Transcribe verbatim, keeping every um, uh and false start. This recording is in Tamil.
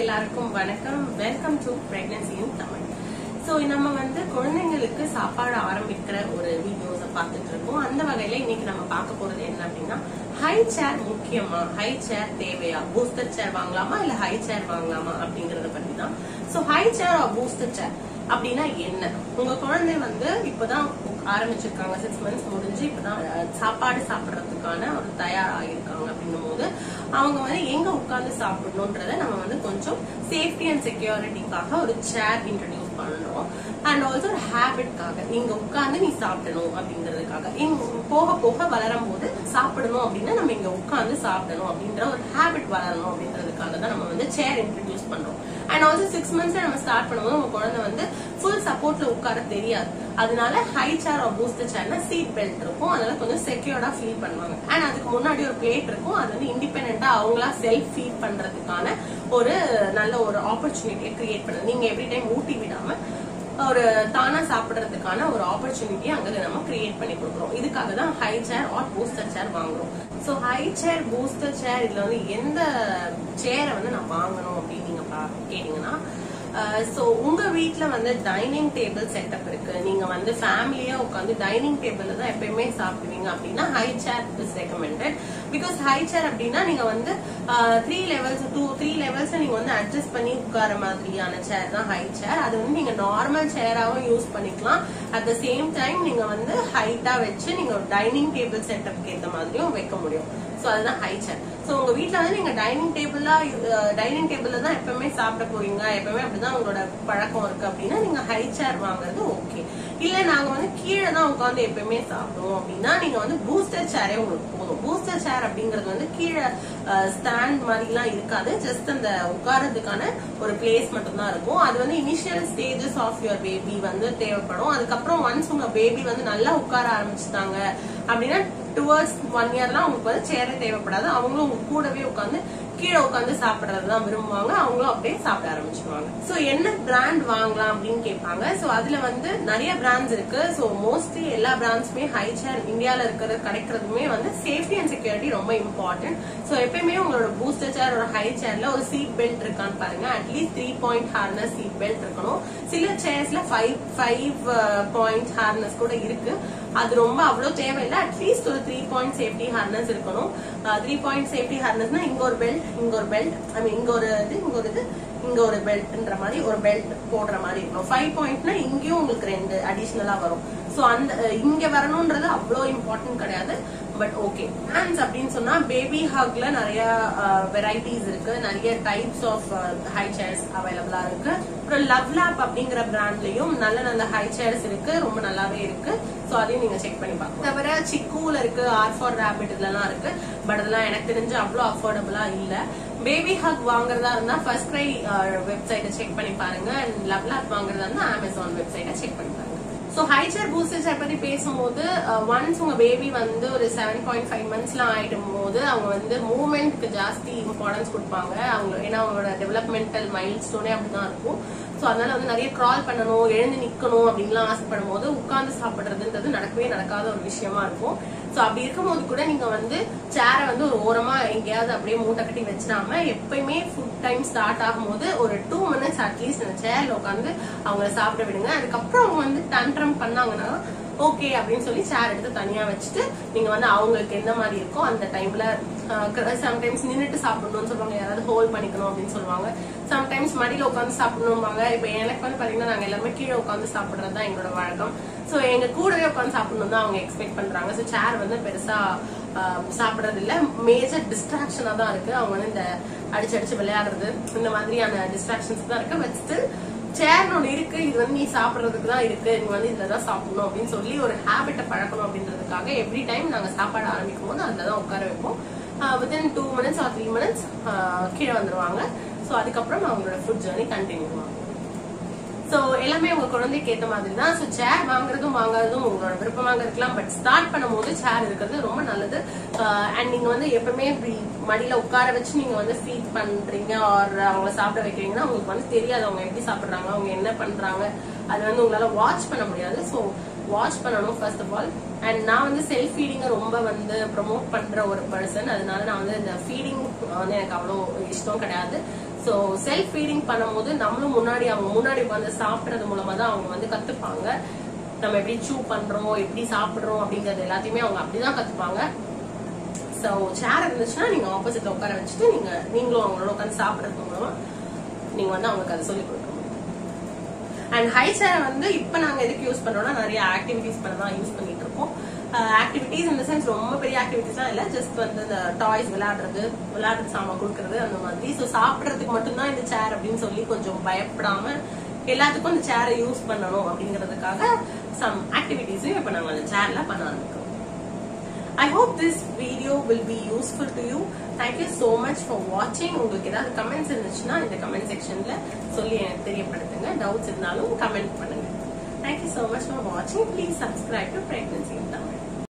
எல்லாருக்கும் வணக்கம். Welcome to pregnancy in Tamil. So நம்ம வந்து குழந்தைங்களுக்கு சாப்பாடு ஆரம்பிக்கிற ஒரு வீடியோஸ பார்த்துட்டு இருக்கோம். அந்த வகையில இன்னைக்கு நம்ம பார்க்க போறது என்ன அப்படின்னா, ஹை சேர் முக்கியமா, ஹை சேர் தேவையா, பூஸ்டர் சேர் வாங்கலாமா இல்ல ஹை சேர் வாங்கலாமா அப்படிங்கறத பத்தி தான். So high chair or booster chair அப்படின்னா என்ன? உங்க குழந்தை வந்து இப்பதான் ஆரம்பிச்சிருக்காங்க, சிக்ஸ் மந்த்ஸ் முடிஞ்சு இப்பதான் சாப்பாடு சாப்பிடறதுக்கான ஒரு தயாராகிருக்காங்க அப்படின்னும் போது அவங்க வந்து எங்க உட்கார்ந்து சாப்பிடணும்ன்றத நம்ம வந்து கொஞ்சம் சேஃப்டி அண்ட் செக்யூரிட்டிக்காக ஒரு சேர் இன்ட்ரடியூஸ் பண்றோம். அண்ட் ஆல்சோ ஒரு ஹேபிட்காக இங்க உட்கார்ந்து நீ சாப்பிடணும் அப்படிங்கறதுக்காக, போக போக வளரும் போது சாப்பிடணும் அப்படின்னா நம்ம இங்க உட்கார்ந்து சாப்பிடணும் அப்படின்ற ஒரு ஹேபிட் வளரணும் அப்படின்றதுக்காக தான் நம்ம வந்து சேர் இன்ட்ரடியூஸ் பண்றோம். அண்ட் ஆல்சோ சிக்ஸ் மந்த்ஸ்ல நம்ம ஸ்டார்ட் பண்ணும்போது உங்க குழந்தை வந்து ஃபுல் சப்போர்ட்ல உட்கார தெரியாது. அதனால ஹை சேர் ஆர் பூஸ்டர் சேர்னா சீட் பெல்ட் இருக்கும், அதனால கொஞ்சம் செக்யூர்டா ஃபீல் பண்ணுவாங்க. அண்ட் அதுக்கு முன்னாடி ஒரு பிளேட் இருக்கும், அது வந்து இண்டிபெண்டா அவங்களா செல்ஃப் ஃபீட் பண்றதுக்கான ஒரு நல்ல ஒரு ஆப்பர்ச்சுனிட்டியை கிரியேட் பண்ணுது. நீங்க எவ்ரி டைம் ஊட்டி விடாம ஒரு தானா சாப்பிடறதுக்கான ஒரு ஆப்பர்ச்சுனிட்டியை அங்க நம்ம கிரியேட் பண்ணி கொடுக்குறோம். இதுக்காக தான் high chair or booster chair வாங்குறோம். So high chair booster chair இதுல வந்து எந்த சேரை வந்து நான் வாங்கணும் அப்படின்னு நீங்க கேட்டீங்கன்னா, சோ உங்க வீட்டுல வந்து டைனிங் டேபிள் செட்டப் இருக்கு, நீங்க வந்து ஃபேமிலியா உட்காந்து டைனிங் டேபிள்ல தான் எப்பயுமே சாப்பிடுவீங்க அப்படின்னா high chair is recommended. Because high chair அப்படின்னா நீங்க வந்து three levels two three levels நீங்க வந்து அட்ஜஸ்ட் பண்ணி உட்கார மாதிரியான சேர் தான் ஹை சேர். அது வந்து நீங்க நார்மல் சேராவும் யூஸ் பண்ணிக்கலாம். அட் த சேம் டைம் நீங்க வந்து ஹைட்டா வச்சு நீங்க டைனிங் டேபிள் செட்டப்க்கு ஏற்ற மாதிரியும் வைக்க முடியும். சோ அதுதான் ஹை சேர். சோ உங்க வீட்டுல வந்து நீங்க டைனிங் டேபிள்ல டைனிங் டேபிள்ல தான் எப்பவுமே சாப்பிட போறீங்க, எப்பவுமே அப்படிதான் உங்களோட பழக்கம் இருக்கு அப்படின்னா நீங்க ஹை சேர் வாங்குறது ஓகே. இல்ல நாங்க வந்து கீழே தான் உட்காந்து எப்பவுமே சாப்பிடுவோம் அப்படின்னா நீங்க வந்து பூஸ்டர் சேரே உங்களுக்கு போதும். பூஸ்டர் சேர் அப்படிங்கறது வந்து கீழே ஸ்டாண்ட் மாதிரி எல்லாம் இருக்காது, ஜஸ்ட் அந்த உட்காரதுக்கான ஒரு பிளேஸ் மட்டும் தான் இருக்கும். அது வந்து initial stages of your baby வந்து தேவைப்படும். அதுக்கப்புறம் ஒன்ஸ் உங்க பேபி வந்து நல்லா உட்கார ஆரம்பிச்சுட்டாங்க அப்படின்னா டுவர்ட்ஸ் ஒன் இயர்லாம் அவங்களுக்கு வந்து சேரே தேவைப்படாது. அவங்களும் உங்க கூடவே உட்காந்து கீழே உட்காந்து சாப்பிடறதுதான் விரும்புவாங்க, அவங்களும் அப்படியே சாப்பிட ஆரம்பிச்சிருவாங்க. சோ என்ன பிராண்ட் வாங்கலாம் அப்படின்னு கேட்பாங்க. சோ அதுல வந்து நிறைய பிராண்ட்ஸ் இருக்கு. சோ மோஸ்ட்லி எல்லா பிராண்ட்ஸுமே ஹை சேர் இந்தியால இருக்கிறது கிடைக்கிறதுமே வந்து சேஃப்டி அண்ட் செக்யூரிட்டி ரொம்ப இம்பார்ட்டன்ட். சோ எப்பயுமே உங்களோட பூஸ்டர் சேர் ஒரு ஹை சேர்ல ஒரு சீட் பெல்ட் இருக்கான்னு பாருங்க. At least three point harness seat belt இருக்கணும். சில சேர்ஸ்ல ஃபைவ் ஃபைவ் பாயிண்ட் ஹார்னஸ் கூட இருக்கு, அது ரொம்ப அவ்வளவு தேவையில்லை. அட்லீஸ்ட் ஒரு த்ரீ பாயிண்ட் சேஃப்டி ஹார்னஸ் இருக்கணும். த்ரீ பாயிண்ட் சேஃப்டி ஹார்னஸ்னா இங்க ஒரு பெல்ட், இங்க ஒரு பெல்ட், ஐ மீன் இங்க ஒரு இது, இங்க ஒரு இது, இங்க ஒரு பெல்ட்ன்ற மாதிரி ஒரு பெல்ட் போடுற மாதிரி இருக்கணும். ஃபைவ் பாயிண்ட்னா இங்கேயும் உங்களுக்கு ரெண்டு அடிஷனலா வரும். சோ அந்த இங்க வரணும்ன்றது அவ்வளவு இம்பார்ட்டன்ட் கிடையாது, பட் ஓகே. ஹேண்ட்ஸ் அப்படின்னு சொன்னா பேபி ஹாக்ல நிறைய வெரைட்டிஸ் இருக்கு, நிறைய டைப்ஸ் ஆஃப் ஹை சேர்ஸ் அவைலபிளா இருக்கு. அப்புறம் லவ் லேப் அப்படிங்கிற பிராண்ட்லயும் நல்ல நல்ல ஹை சேர்ஸ் இருக்கு, ரொம்ப நல்லாவே இருக்கு. சோ அதையும் நீங்க செக் பண்ணி பாக்கலாம். தவிர சிக்கூல இருக்கு, ஆர் ஃபார் ரேபிட் இதெல்லாம் இருக்கு, பட் அதெல்லாம் எனக்கு தெரிஞ்சு அவ்வளவு அஃபோர்டபுளா இல்ல. பேபி ஹக் வாங்குறதா இருந்தா ஃபர்ஸ்ட் கிரை வெப்சைட்டை செக் பண்ணி பாருங்க. அண்ட் லவ் லேப் வாங்குறதா இருந்தா அமேசான் வெப்சைட்டை செக் பண்ணி பாருங்க. So high chair booster chair பத்தி பேசும்போது, ஒன்ஸ் உங்க பேபி வந்து ஒரு செவன் பாயிண்ட் ஃபைவ் மந்த்ஸ்லாம் ஆயிடும் போது அவங்க வந்து மூவ்மெண்ட்க்கு ஜாஸ்தி இம்பார்ட்டன்ஸ் கொடுப்பாங்க. அவங்க ஏன்னா அவங்களோட டெவலப்மெண்டல் மைல் ஸ்டோனே அப்படிதான் இருக்கும். சோ அதனால வந்து நிறைய கிரால் பண்ணணும், எழுந்து நிக்கணும் அப்படின்லாம் ஆசைப்படும் போது உட்கார்ந்து சாப்பிடுறதுன்றது நடக்கவே நடக்காத ஒரு விஷயமா இருக்கும். சோ அப்படி இருக்கும் போது கூட நீங்க வந்து சேரை வந்து ஒரு ஓரமா எங்கேயாவது அப்படியே மூட்டை கட்டி வச்சிடாம எப்பயுமே ஃபுட் டைம் ஸ்டார்ட் ஆகும் போது ஒரு டூ மினிட்ஸ் அட்லீஸ்ட் அந்த சேர்ல உட்காந்து அவங்கள சாப்பிட விடுங்க. அதுக்கப்புறம் அவங்க வந்து டன்ட்ரம் பண்ணாங்கன்னா ஓகே அப்படின்னு சொல்லி சேர் எடுத்து தனியா வச்சுட்டு நீங்க வந்து அவங்களுக்கு எந்த மாதிரி இருக்கோ அந்த டைம்ல சம்டைம்ஸ் நின்றுட்டு சாப்பிடணும்னு சொல்லுவாங்க, யாராவது ஹோல்ட் பண்ணிக்கணும் அப்படின்னு சொல்லுவாங்க. சம்டைம்ஸ் மடியில உட்காந்து சாப்பிடணும்பாங்க. இப்ப எனக்கு வந்து பாத்தீங்கன்னா நாங்க எல்லாருமே கீழே உட்காந்து சாப்பிடுறதுதான் எங்களோட வழக்கம். சோ எங்க கூடவே உட்காந்து சாப்பிடணும் தான் அவங்க எக்ஸ்பெக்ட் பண்றாங்க. சோ சேர் வந்து பெருசா சாப்பிடறது இல்ல, மேஜர் டிஸ்ட்ராக்ஷனா தான் இருக்கு. அவங்க வந்து இந்த அடிச்சு அடிச்சு விளையாடுறது இந்த மாதிரியான டிஸ்ட்ராக்ஷன்ஸ் தான் இருக்கு. பட் ஸ்டில் சேர்னு ஒண்ணு இருக்கு, இது வந்து நீ சாப்பிடுறதுக்கு தான் இருக்கு, நீ வந்து இதுலதான் சாப்பிடணும் அப்படின்னு சொல்லி ஒரு ஹேபிட்டை பழக்கணும் அப்படின்றதுக்காக எவ்ரி டைம் நாங்க சாப்பாடு ஆரம்பிக்கும் போது அதுலதான் உட்கார வைப்போம். Within two minutes or three minutes கீழே வந்துருவாங்க. சோ அதுக்கப்புறம் அவங்களோட ஃபுட் ஜர்னி கண்டினியூ ஆகும். சோ எல்லாமே உங்க குழந்தைக்கு ஏற்ற மாதிரி தான். சோ சேர் வாங்குறதும் வாங்குறதும் உங்களோட விருப்பமாக இருக்கலாம், பட் ஸ்டார்ட் பண்ணும் போது சேர் இருக்கிறது ரொம்ப நல்லது. அண்ட் நீங்க வந்து எப்பவுமே மடியில உட்கார வச்சு நீங்க வந்து ஃபீட் பண்றீங்க ஆர் அவங்களை சாப்பிட வைக்கிறீங்கன்னா உங்களுக்கு வந்து தெரியாது அவங்க எப்படி சாப்பிடுறாங்க, அவங்க என்ன பண்றாங்க, அது வந்து உங்களால வாட்ச் பண்ண முடியாது. சோ வாட்ச் பண்ணணும் ஃபர்ஸ்ட் ஆஃப் ஆல். அண்ட் நான் வந்து செல்ஃப் ஃபீடிங்க ரொம்ப வந்து ப்ரொமோட் பண்ற ஒரு பர்சன், அதனால நான் வந்து இந்த ஃபீடிங் வந்து எனக்கு அவ்வளோ இஷ்டம் கிடையாது. சோ சோ செல்ஃப் ஃபீடிங் பண்ணும்போது நம்மளும் முன்னாடி அவங்க முன்னாடி வந்து சாப்பிடுறது மூலமா தான் அவங்க வந்து கத்துப்பாங்க. நம்ம எப்படி சூ பண்றோம், எப்படி சாப்பிடுறோம் அப்படிங்கறது எல்லாத்தையுமே அவங்க அப்படிதான் கத்துப்பாங்க. சோ சேர் இருந்துச்சுன்னா நீங்க ஆப்போசிட்ல உட்கார வச்சுட்டு நீங்க நீங்களும் அவங்களோட உட்காந்து சாப்பிடுறது மூலமா நீங்க வந்து அவங்களுக்கு அதை சொல்லி கொடுக்க முடியும். அண்ட் ஹை சேர் வந்து இப்ப நாங்க எதுக்கு யூஸ் பண்றோம்னா நிறைய ஆக்டிவிட்டிஸ் பண்ணதான் யூஸ் பண்ணிட்டு இருக்கோம். ஆக்டிவிட்டிஸ் இந்த சென்ஸ் ரொம்ப பெரிய ஆக்டிவிட்டிஸ்லாம் இல்ல, ஜஸ்ட் வந்து இந்த டாய்ஸ் விளையாடுறது, விளையாடுறது சாமான் கொடுக்கறது அந்த மாதிரி. சோ சாப்பிடறதுக்கு மட்டும்தான் இந்த சேர் அப்படின்னு சொல்லி கொஞ்சம் பயப்படாம எல்லாத்துக்கும் இந்த சேரை யூஸ் பண்ணணும் அப்படிங்கறதுக்காக சம் ஆக்டிவிட்டிஸும் இப்ப நாங்க அந்த சேர்ல பண்ண ஆரம்பிக்கிறோம். I hope this video will be useful to you. Thank you so much for watching. உங்களுக்கு ஏதாவது கமெண்ட்ஸ் இருந்துச்சுன்னா இந்த கமெண்ட் செக்ஷன்ல சொல்லி எனக்கு தெரியப்படுத்துங்க. டவுட்ஸ் இருந்தாலும் கமெண்ட் பண்ணுங்க. Thank you so much for watching. Please subscribe to Pregnancy in Tamil.